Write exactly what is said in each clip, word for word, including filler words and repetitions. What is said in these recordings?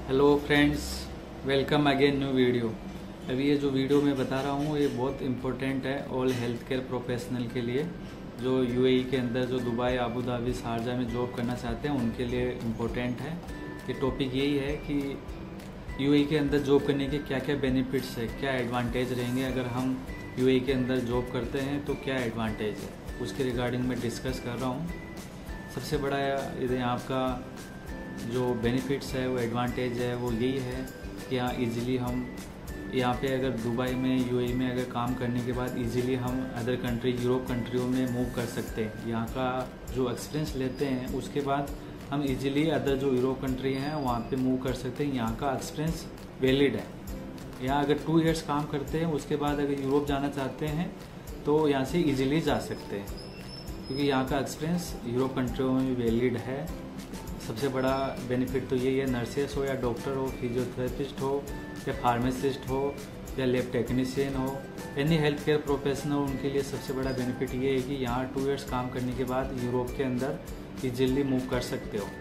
Hello friends, welcome again new video. अभी ये जो वीडियो मैं बता रहा हूँ ये बहुत इम्पोर्टेंट है ऑल हेल्थ केयर प्रोफेशनल के लिए, जो यूएई के अंदर जो दुबई, अबू धाबी, शारजा में जॉब करना चाहते हैं उनके लिए इम्पोर्टेंट है। ये टॉपिक यही है कि यूएई के अंदर जॉब करने के क्या क्या बेनिफिट्स है, क्या एडवांटेज रहेंगे अगर हम यूएई के अंदर जॉब करते हैं तो क्या एडवांटेज है, उसके रिगार्डिंग मैं डिस्कस कर रहा हूँ। सबसे बड़ा इधर आपका जो बेनिफिट्स है वो एडवांटेज है वो यही है कि यहाँ इजीली हम यहाँ पे अगर दुबई में, यूएई में अगर काम करने के बाद इजीली हम अदर कंट्री, यूरोप कंट्रियों में मूव कर सकते हैं। यहाँ का जो एक्सपीरियंस लेते हैं उसके बाद हम इजीली अदर जो यूरोप कंट्री हैं वहाँ पे मूव कर सकते हैं। यहाँ का एक्सपीरियंस वैलिड है। यहाँ अगर टू इयर्स काम करते हैं उसके बाद अगर यूरोप जाना चाहते हैं तो यहाँ से ईजिली जा सकते हैं, क्योंकि यहाँ का एक्सपीरियंस यूरोप कंट्रियों में वैलिड है। सबसे बड़ा बेनिफिट तो यही है, नर्सेस हो या डॉक्टर हो, फिजियोथेरेपिस्ट हो या फार्मासिस्ट हो या लैब टेक्नीशियन हो, एनी हेल्थ केयर प्रोफेशनल, उनके लिए सबसे बड़ा बेनिफिट ये है कि यहाँ टू इयर्स काम करने के बाद यूरोप के अंदर इजीली मूव कर सकते हो।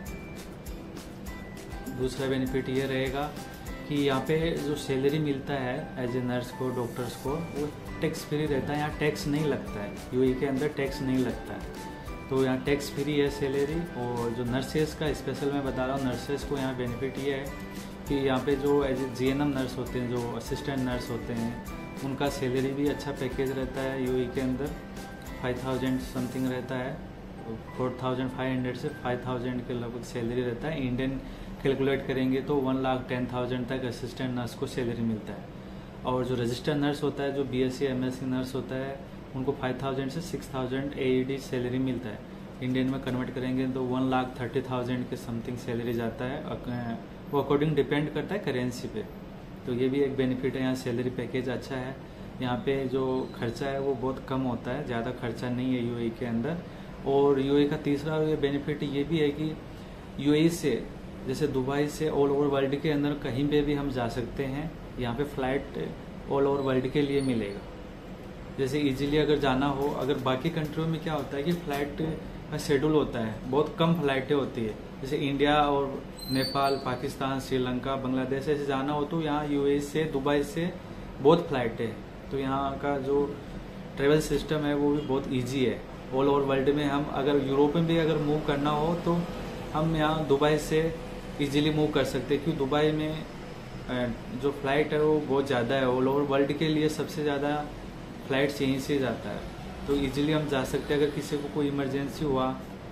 दूसरा बेनिफिट ये रहेगा कि यहाँ पे जो सैलरी मिलता है एज ए नर्स को, डॉक्टर्स को, वो टैक्स फ्री रहता है। यहाँ टैक्स नहीं लगता है, यूएई के अंदर टैक्स नहीं लगता है, तो यहाँ टैक्स फ्री है सैलरी। और जो नर्सेस का स्पेशल मैं बता रहा हूँ, नर्सेस को यहाँ बेनिफिट ये है कि यहाँ पे जो एज ए जीएनएम नर्स होते हैं, जो असिस्टेंट नर्स होते हैं, उनका सैलरी भी अच्छा पैकेज रहता है यूएई के अंदर। फाइव थाउजेंड समथिंग रहता है, फोर थाउजेंड फाइव हंड्रेड से फाइव थाउजेंड के लगभग सैलरी रहता है। इंडियन कैलकुलेट करेंगे तो वन लाख टेन थाउजेंड तक असिस्टेंट नर्स को सैलरी मिलता है। और जो रजिस्टर्ड नर्स होता है, जो बीएससी एमएससी नर्स होता है, उनको फाइव थाउजेंड से सिक्स थाउजेंड एईडी सैलरी मिलता है। इंडियन में कन्वर्ट करेंगे तो वन लाख थर्टी थाउजेंड के समथिंग सैलरी जाता है। वो अकॉर्डिंग डिपेंड करता है करेंसी पे। तो ये भी एक बेनिफिट है, यहाँ सैलरी पैकेज अच्छा है। यहाँ पे जो खर्चा है वो बहुत कम होता है, ज़्यादा खर्चा नहीं है यूएई के अंदर। और यूएई का तीसरा ये बेनिफिट ये भी है कि यूएई से, जैसे दुबई से ऑल ओवर वर्ल्ड के अंदर कहीं पे भी हम जा सकते हैं। यहाँ पे फ्लाइट ऑल ओवर वर्ल्ड के लिए मिलेगा। जैसे इजीली अगर जाना हो, अगर बाकी कंट्रियों में क्या होता है कि फ्लाइट का शेड्यूल होता है, बहुत कम फ्लाइटें होती है। जैसे इंडिया और नेपाल, पाकिस्तान, श्रीलंका, बांग्लादेश ऐसे जाना हो तो यहाँ यूएई से, दुबई से बहुत फ्लाइटें हैं। तो यहाँ का जो ट्रेवल सिस्टम है वो भी बहुत इजी है। ऑल ओवर वर्ल्ड में हम अगर यूरोप में भी अगर मूव करना हो तो हम यहाँ दुबई से इजीली मूव कर सकते हैं, क्योंकि दुबई में जो फ्लाइट है वो बहुत ज़्यादा है। ऑल ओवर वर्ल्ड के लिए सबसे ज़्यादा फ्लाइट यहीं से जाता है, तो इजीली हम जा सकते हैं। अगर किसी को कोई इमरजेंसी हुआ,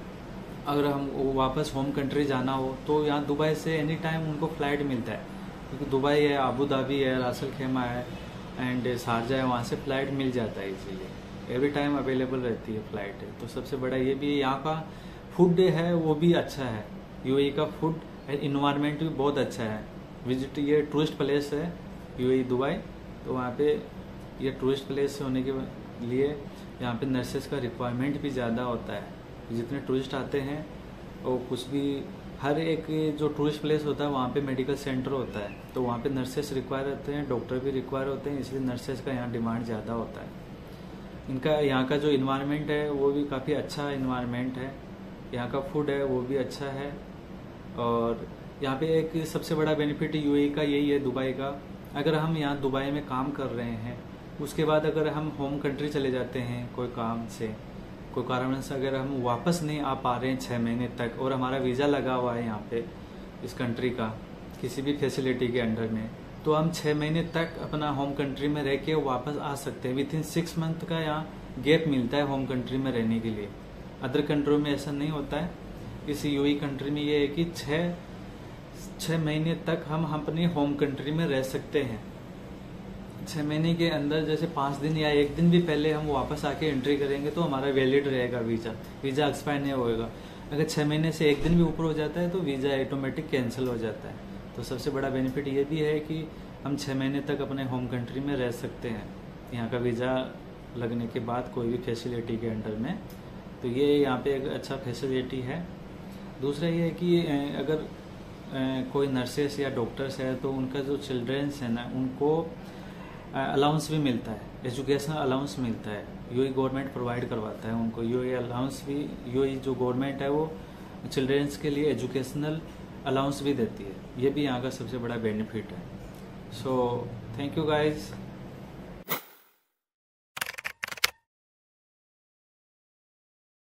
अगर हम वापस होम कंट्री जाना हो तो यहाँ दुबई से एनी टाइम उनको फ़्लाइट मिलता है, क्योंकि दुबई है, अबू धाबी है, रासल खेमा है एंड शारजा है, वहाँ से फ़्लाइट मिल जाता है इजीली। एवरी टाइम अवेलेबल रहती है फ़्लाइट है। तो सबसे बड़ा ये भी है, यहाँ का फूड है वो भी अच्छा है। यूएई का फूड इन्वायरमेंट भी बहुत अच्छा है। विजिट, ये टूरिस्ट प्लेस है यूएई दुबई, तो वहाँ पे ये टूरिस्ट प्लेस होने के लिए यहाँ पे नर्सेस का रिक्वायरमेंट भी ज़्यादा होता है। जितने टूरिस्ट आते हैं और कुछ भी, हर एक जो टूरिस्ट प्लेस होता है वहाँ पे मेडिकल सेंटर होता है, तो वहाँ पे नर्सेस रिक्वायर होते हैं, डॉक्टर भी रिक्वायर होते हैं, इसलिए नर्सेस का यहाँ डिमांड ज़्यादा होता है। इनका यहाँ का जो इन्वायरमेंट है वो भी काफ़ी अच्छा इन्वायरमेंट है। यहाँ का फूड है वो भी अच्छा है। और यहाँ पे एक सबसे बड़ा बेनिफिट यूएई का यही है, दुबई का, अगर हम यहाँ दुबई में काम कर रहे हैं उसके बाद अगर हम होम कंट्री चले जाते हैं कोई काम से, कोई कारण से अगर हम वापस नहीं आ पा रहे हैं छः महीने तक, और हमारा वीज़ा लगा हुआ है यहाँ पे इस कंट्री का किसी भी फैसिलिटी के अंडर में, तो हम छः महीने तक अपना होम कंट्री में रह के वापस आ सकते हैं। विद इन सिक्स मंथ का यहाँ गैप मिलता है होम कंट्री में रहने के लिए। अदर कंट्रियों में ऐसा नहीं होता है। इस यूएई कंट्री में ये है कि छः छः महीने तक हम अपनी होम कंट्री में रह सकते हैं। छः महीने के अंदर जैसे पाँच दिन या एक दिन भी पहले हम वापस आके एंट्री करेंगे तो हमारा वैलिड रहेगा वीज़ा, वीज़ा एक्सपायर नहीं होएगा। अगर छः महीने से एक दिन भी ऊपर हो जाता है तो वीज़ा ऑटोमेटिक कैंसिल हो जाता है। तो सबसे बड़ा बेनिफिट ये भी है कि हम छः महीने तक अपने होम कंट्री में रह सकते हैं यहाँ का वीज़ा लगने के बाद कोई भी फैसिलिटी के अंडर में। तो ये यहाँ पे एक अच्छा फैसिलिटी है। दूसरा ये है कि अगर कोई नर्सेस या डॉक्टर्स है तो उनका जो चिल्ड्रेंस है ना, उनको अलाउंस भी मिलता है, एजुकेशनल अलाउंस मिलता है। यूएई गवर्नमेंट प्रोवाइड करवाता है उनको यूएई अलाउंस भी। यूएई जो गवर्नमेंट है वो चिल्ड्रेंस के लिए एजुकेशनल अलाउंस भी देती है। ये भी यहाँ का सबसे बड़ा बेनिफिट है। So thank you guys.